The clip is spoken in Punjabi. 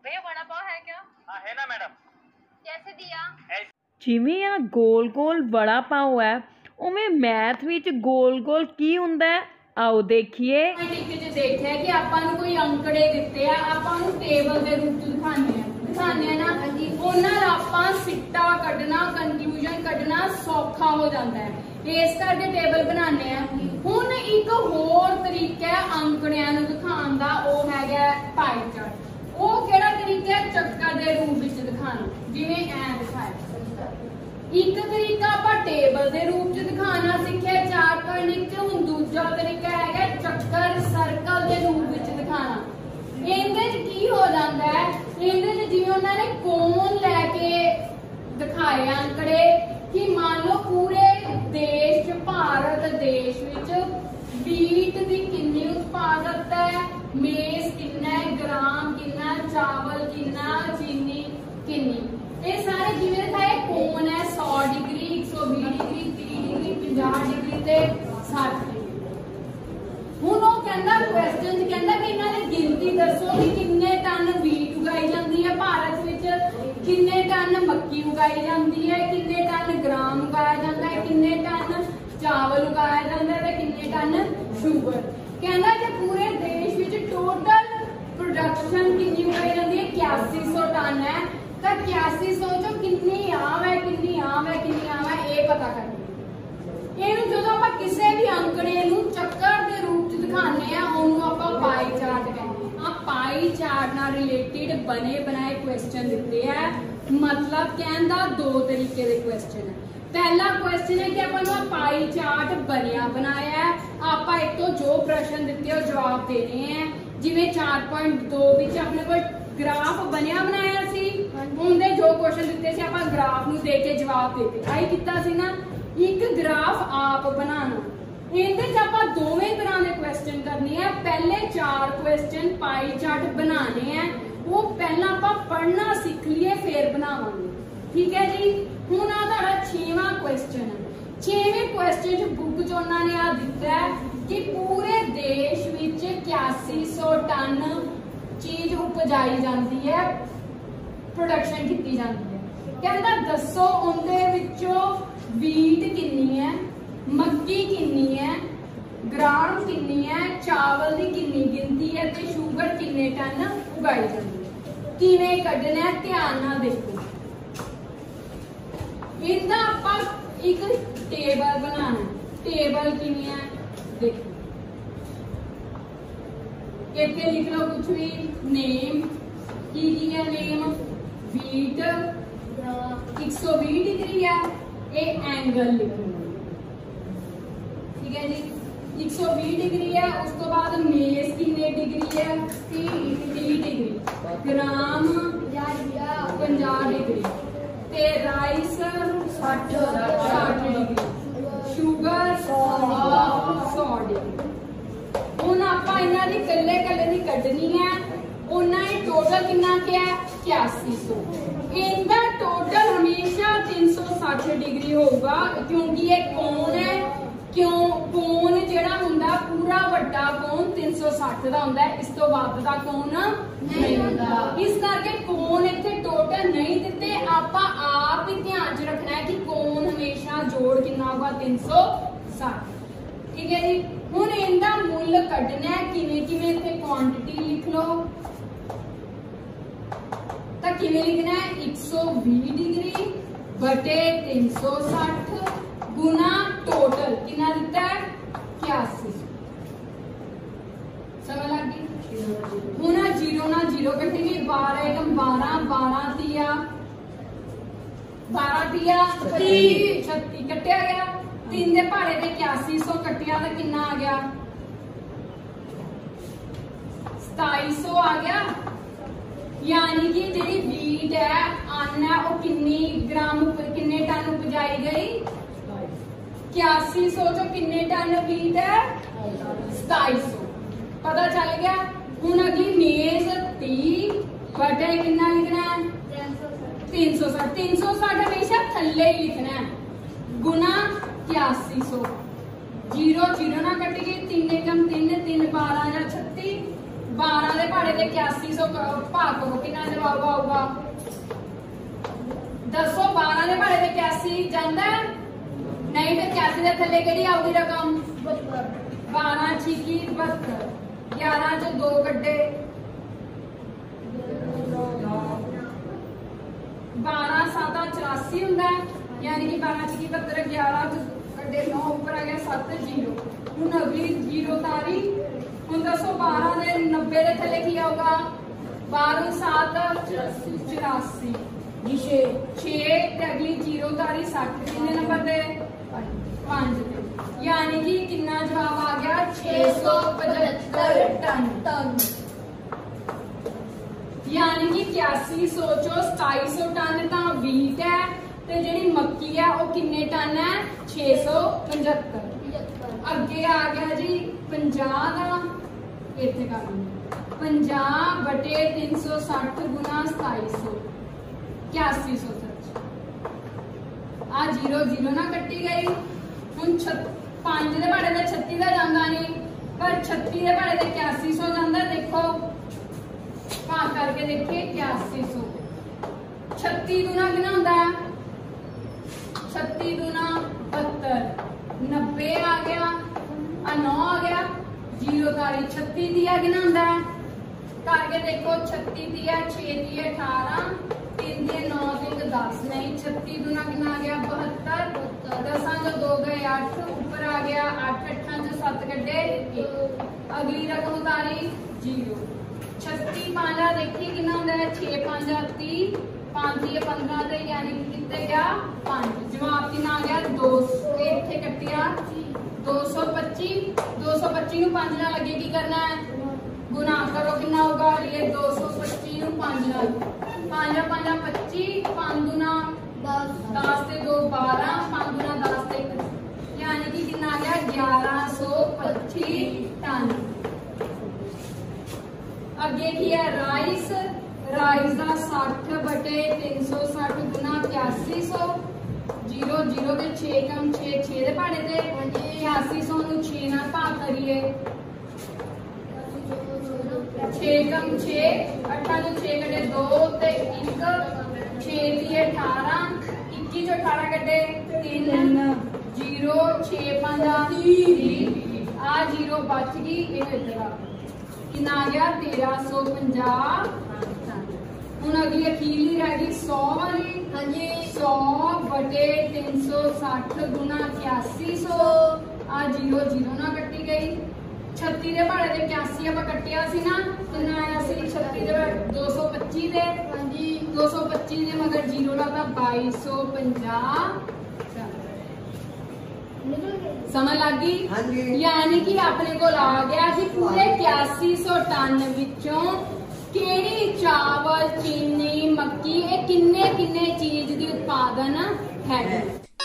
भैया वड़ा पाव है क्या? हाँ है ना मैडम। कैसे दिया? ਜਿਵੇਂ ਆ ਗੋਲ ਗੋਲ ਵੜਾ ਪਾਓ ਹੈ ਉਵੇਂ ਮੈਥ ਵਿੱਚ ਗੋਲ ਗੋਲ ਕੀ ਹੁੰਦਾ ਹੈ ਆਓ ਦੇਖੀਏ। ਟਿਕ 'ਚ ਦੇਖਿਆ ਕਿ ਆਪਾਂ ਨੂੰ ਕੋਈ ਅੰਕੜੇ ਦਿੱਤੇ ਆ ਆਪਾਂ ਨੂੰ ਟੇਬਲ ਦੇ ਰੂਪ 'ਚ ਦਿਖਾਣੇ ਆ ਨਾ ਉਹਨਾਂ ਦਾ ਆਪਾਂ ਸਿੱਟਾ ਕੱਢਣਾ ਕਨਕਲੂਜਨ ਕੱਢਣਾ ਸੌਖਾ ਹੋ ਜਾਂਦਾ ਹੈ ਇਸ ਕਰਕੇ ਟੇਬਲ ਬਣਾਉਂਦੇ ਆ। ਹੁਣ ਇੱਕ ਹੋਰ ਤਰੀਕਾ ਹੈ ਅੰਕੜਿਆਂ ਨੂੰ ਦਿਖਾਉਣ ਦਾ ਉਹ ਹੈਗਾ ਪਾਈ ਚਾਰਟ। ਉਹ ਕਿਹੜਾ ਤਰੀਕਾ ਹੈ ਚੱਕਰ ਦੇ ਰੂਪ ਵਿੱਚ ਦਿਖਾਉਣਾ ਜਿਵੇਂ ਐ ਦਿਖਾਇਆ। ਇੱਕ ਤਰੀਕਾ ਆਪਾਂ ਟੇਬਲ ਦੇ ਰੂਪ 'ਚ ਦਿਖਾਉਣਾ ਸਿੱਖਿਆ 4.1 'ਚ। ਹੁਣ ਦੂਜਾ ਤਰੀਕਾ ਹੈਗਾ ਚੱਕਰ ਸਰਕਲ ਦੇ ਰੂਪ ਵਿੱਚ ਦਿਖਾਉਣਾ। ਇਹਦੇ 'ਚ ਕੀ ਹੋ ਜਾਂਦਾ ਹੈ ਇਹਦੇ 'ਚ ਜਿਵੇਂ ਉਹਨਾਂ ਨੇ ਕੋਨ ਲੈ ਕੇ ਦਿਖਾਏ ਅੰਕੜੇ ਕਿ ਮੰਨ ਲਓ ਪੂਰੇ ਦੇਸ਼ 'ਚ ਭਾਰਤ ਦੇਸ਼ ਵਿੱਚ ਵੀਟ ਦੀ ਕਿੰਨੀ ਉਤਪਾਦਕਤਾ ਹੈ ਮੇਜ਼ ਕਿੰਨਾ ਹੈ ਗ੍ਰਾਮ ਕਿੰਨਾ ਚਾਵਲ ਕਿੰਨਾ ਚੀਨੀ ਕਿੰਨੀ ਇਹ ਸਾਰੇ ਜਿਵੇਂ ਦਿਖਾਏ ਕੋਨ ਹੈ 100 ਡਿਗਰੀ 120 ਡਿਗਰੀ 30 ਡਿਗਰੀ 50 ਡਿਗਰੀ ਤੇ 60 ਡਿਗਰੀ। ਹੁਣ ਉਹ ਕਹਿੰਦਾ ਕੁਐਸਚਨ 'ਚ ਕਹਿੰਦਾ ਕਿ ਇਹਨਾਂ ਦੀ ਗਿਣਤੀ ਦੱਸੋ ਕਿ ਕਿੰਨੇ ਟਨ ਵੀਟ ਉਗਾਈ ਜਾਂਦੀ ਹੈ ਭਾਰਤ ਵਿੱਚ ਕਿੰਨੇ ਟਨ ਮੱਕੀ ਉਗਾਈ ਜਾਂਦੀ ਹੈ ਕਿੰਨੇ ਟਨ ਗ੍ਰਾਮ ਉਗਾਇਆ ਜਾਂਦਾ ਹੈ ਕਿੰਨੇ ਟਨ ਚਾਵਲ ਉਗਾਇਆ ਜਾਂਦਾ ਹੈ ਤੇ ਕਿੰਨੇ ਟਨ ਸ਼ੂਗਰ। ਕਹਿੰਦਾ ਕਿ ਪੂਰੇ ਦੇਸ਼ ਵਿੱਚ ਟੋਟਲ ਪ੍ਰੋਡਕਸ਼ਨ ਕਿੰਨੀ ਉਗਾਈ ਜਾਂਦੀ ਹੈ 8100 ਟਨ ਹੈ ਤਾਂ 8100 ਚੋਂ ਕਿੰਨੀ ਆਮ ਹੈ ਕਿੰਨੀ ਆਮ ਹੈ ਕਿੰਨੀ ਆਮ ਹੈ ਇਹ ਪਤਾ ਕਰਨਾ। ਇਹਨੂੰ ਜਦੋਂ ਆਪਾਂ ਕਿਸੇ ਵੀ ਅੰਕੜੇ ਨੂੰ ਚੱਕਰ ਦੇ ਰੂਪ 'ਚ ਦਿਖਾਉਂਦੇ ਆ ਉਹਨੂੰ ਆਪਾਂ ਪਾਈ ਚਾਰਟ ਕਹਿੰਦੇ ਆ। ਪਾਈ ਚਾਰਟ ਨਾਲ ਰਿਲੇਟਡ ਬਣੇ ਬਣਾਏ ਕੁਐਸਚਨ ਦਿੱਤੇ ਆ ਮਤਲਬ ਕਹਿਣ ਦਾ ਦੋ ਤਰੀਕੇ ਦੇ ਕੁਐਸਚਨ ਹੈ। ਪਹਿਲਾ ਕੁਐਸਚਨ ਹੈ ਕਿ ਆਪਾਂ ਨੂੰ ਪਾਈ ਚਾਰਟ ਬਣਿਆ ਬਣਾਇਆ ਹੈ ਆਪਾਂ ਇੱਕ ਤੋਂ ਜੋ ਪ੍ਰਸ਼ਨ ਦਿੱਤੇ ਉਹ ਜਵਾਬ ਦੇਣੇ ਆ। ਜਿਵੇਂ 4.2 ਵਿੱਚ ਆਪਣੇ ਕੋਲ ਗ੍ਰਾਫ ਬਣਿਆ ਬਣਾਇਆ ਸੀ ਉਹਦੇ ਜੋ ਕੁਐਸਚਨ ਦਿੱਤੇ ਸੀ ਆਪਾਂ ਗ੍ਰਾਫ ਨੂੰ ਦੇਖ ਕੇ ਜਵਾਬ ਦਿੱਤੇ ਆਈ ਕੀਤਾ ਸੀ ਨਾ। ਇੱਕ ਗ੍ਰਾਫ ਆਪ ਬਣਾਉਣਾ ਇਹਦੇ 'ਚ ਆਪਾਂ ਦੋਵੇਂ ਤਰ੍ਹਾਂ ਦੇ ਕੁਐਸਚਨ ਕਰਨੇ ਆ। ਪਹਿਲੇ 4 ਕੁਐਸਚਨ ਪਾਈ ਚਾਰਟ ਬਣਾਉਣੇ ਆ ਉਹ ਪਹਿਲਾਂ ਆਪਾਂ ਪੜ੍ਹਨਾ ਸਿੱਖ ਲਈਏ ਫਿਰ ਬਣਾਵਾਂਗੇ ਠੀਕ ਹੈ ਜੀ। ਹੁਣ ਆ ਤੁਹਾਡਾ 6ਵਾਂ ਕੁਐਸਚਨ ਹੈ। 6ਵੇਂ ਕੁਐਸਚਨ 'ਚ ਬੁੱਕ 'ਚ ਉਹਨਾਂ ਨੇ ਆ ਦਿੱਤਾ ਹੈ ਕਿ ਪੂਰੇ ਦੇਸ਼ ਵਿੱਚ 8100 ਟਨ ਚੀਜ਼ ਉਪਜਾਈ ਜਾਂਦੀ ਹੈ ਪ੍ਰੋਡਕਸ਼ਨ ਕੀਤੀ ਜਾਂਦੀ ਹੈ। ਕਹਿੰਦਾ ਦੱਸੋ ਉਹਦੇ ਵਿੱਚੋਂ ਵੀਟ ਕਿੰਨੀ ਹੈ ਮੱਕੀ ਕਿੰਨੀ ਹੈ ਗ੍ਰਾਮ ਕਿੰਨੀ ਹੈ ਚਾਵਲ ਦੀ ਕਿੰਨੀ ਗਿਣਤੀ ਹੈ ਤੇ ਸ਼ੂਗਰ ਕਿੰਨੇ ਟਨ ਉਗਾਈ ਜਾਂਦੀ ਹੈ। ਕਿਵੇਂ ਕੱਢਣਾ ਧਿਆਨ ਨਾਲ ਦੇਖੋ। ਇਹਦਾ ਆਪਾਂ ਇੱਕ ਟੇਬਲ ਬਣਾਉਣਾ ਟੇਬਲ ਕਿਵੇਂ ਹੈ ਦੇਖੋ ਇੱਥੇ ਲਿਖ ਲਓ ਕੁਝ ਵੀ ਨੇਮ ਕੀ ਹੈ ਨੇਮ ਵੀਟ 120 ਡਿਗਰੀ ਹੈ ਇਹ ਐਂਗਲ ਲਿਖੋ ठीक है जी 120 डिग्री है। उस तो बाद मेज कितने डिग्री है 30 डिग्री ग्राम 50 डिग्री ते राइस 60 डिग्री शुगर 100 डिग्री। ਹੁਣ ਆਪਾਂ ਇਹਨਾਂ ਦੀ ਕੱਲੇ ਦੀ ਕੱਢਣੀ ਹੈ ਉਹਨਾਂ ਹੀ ਟੋਟਲ ਕਿੰਨਾ ਕਿਹਾ 8100। ਇਹਦਾ ਟੋਟਲ ਹਮੇਸ਼ਾ 360 ਡਿਗਰੀ ਹੋਊਗਾ ਕਿਉਂਕਿ ਇਹ ਕੋਣ ਹੈ क्यों कोण जेड़ा हुंदा पूरा वड्डा कोण 360 दा हुंदा इस तो वध दा कोण नहीं हुंदा इस करके कोण इत्थे टोटल नहीं दिते आपां आप ही ध्यान च रखना है कि कोण हमेशा जोड़ कितना होगा 360 ठीक है जी। हुण इनदा मुल कढना है किवें किवें इत्थे क्वांटिटी लिख लो तां किवें लिखना है 120 डिग्री बटे 360 गुना टोटल कितना दिता है 8100 समझ लग गई। हुण जीरो ना जीरो कटेगी 12 एकम 12 12 तिया 36 कटिया गया 3 दे भाड़े ते 8100 कटिया तो कितना आ गया 2700 आ गया। यानी कि जी वीट है अन्न है वो किन्नी ग्राम किन्ने टन उपजाई गई 8100 चो किन्ने टन वीट है 2700 पता चल गया। हुण अगली मेज 30 बटे कितना लिखना है 360 360 हमेशा थल्ले ही लिखना है गुना 8100 जीरो जीरो ना कट गई 3 एकम 3 3 12 या 36 12 ਦੇ ਭਾੜੇ ਤੇ 8100 ਭਾਗ ਕਰੋ, ਕਿੰਨਾ ਜਵਾਬ ਆਊਗਾ? ਦੱਸੋ 12 ਦੇ ਭਾੜੇ ਤੇ 81 ਜਾਂਦਾ ਹੈ? ਨਹੀਂ ਤੇ 81 ਦੇ ਥੱਲੇ ਕਿਹੜੀ ਆਊਗੀ ਰਕਮ? 12 ਛਿੱਕੀ 72, 11 ਚ 2 ਕੱਢੇ 12 7 84 ਹੁੰਦਾ ਹੈ, ਯਾਨੀ ਕਿ 12 ਛਿੱਕੀ 72, 11 ਚ ਕੱਢੇ 9 ਉੱਪਰ ਆ ਗਿਆ 7 0। ਹੁਣ ਅਗਲੀ 0 ਤਾਰੀ। ਹੁਣ ਦੱਸੋ 12 ਦੇ 90 ਦੇ ਥੱਲੇ ਕੀ ਆਊਗਾ? 12 7 84 6 ਤੇ ਅਗਲੀ 0 ਤਾਰੀ 60, ਕਿੰਨੇ ਨੰਬਰ ਤੇ? 5 ਤੇ, यानी कि कितना जवाब आ गया? 675 टन। यानी कि 8100 चो 2700 टन तो व्हीट है, ते जिहड़ी मक्की है वो किन्ने टन है? 675। अगे आ गया जी 50 का, इत्थे कर लूंगे 50 बटे 360 गुना 2700, 8100 सच आ 0 0 ना कट्टी गई। ਹੁਣ 5 ਦੇ ਭਾੜੇ ਤੇ 36 ਦਾ ਜਾਂਦਾ ਨਹੀਂ, ਪਰ 36 ਦੇ ਭਾੜੇ ਤੇ 8100 ਜਾਂਦਾ। ਦੇਖੋ ਭਾਗ ਕਰਕੇ ਦੇਖੀਏ 8100, 36 दूना कितना ਹੁੰਦਾ है? 36 दूना 72, 90 आ गया, 9 आ गया, 0 तारी 36 दिया कितना ਹੁੰਦਾ है? करके देखो 36 दिया 6 दिया 18, 3 दिया 9 3 10, नहीं 36 दूना कितना आ गया? 72, 10 जो 2 गए 8, ऊपर आ गया 8 8 जो 7 कटे 1। अगली रकम उतारी 0। 36 5 देखिए कितना होता है? 6 5 30, 5 दिए 15 दे, यानी कि कितने गया? 5। जवाब कितना आ गया? 2। इतने कटिया 225, 225 ਨੂੰ 5 ਨਾਲ ਲੱਗੇ ਕੀ ਕਰਨਾ ਹੈ? गुना करो, कितना होगा? ये 225 ਨੂੰ 5 ਨਾਲ, 5 5 25, 5 दूना 10 ਤੇ 2 12, 5 दूना 10 ਤੇ 1, यानी कि कितना आ गया? 1125 टन। अगे की है राइस। राइस का 60 बटे 360 गुना 8100, 0 0 के 6 कम 6 6 ਦੇ ਭਾੜੇ ਤੇ 8100 ਨੂੰ 6 ਨਾਲ ਭਾਗ ਕਰੀਏ, 6 कम 6 8 जो 6 कटे 2 ते 1, 6 दिए 18, 21 जो 18 कटे 3 0, 6 5 30 आ 0 बच गई, ये इधर कितना आ गया? 1350। ਹੁਣ अगली अखीरली रह गई 100 वाली। हाँ जी 100 बटे 360 गुना 8100, आ 0 0 ना कट्टी गई। 36 ਦੇ ਭਾੜੇ ਤੇ 81 ਆਪਾਂ ਕੱਟਿਆ ਸੀ ਨਾ, ਕਿੰਨਾ ਆਇਆ ਸੀ? 36 ਦੇ 225 ਦੇ, ਹਾਂਜੀ 225 ਦੇ ਮਗਰ 0 ਲਾਤਾ 2250। समझ लग गई? यानी कि अपने को आ गया कि पूरे 8100 टन विचों केड़ी चावल चीनी मक्की ये किन्ने किन्ने चीज दी उत्पादन है।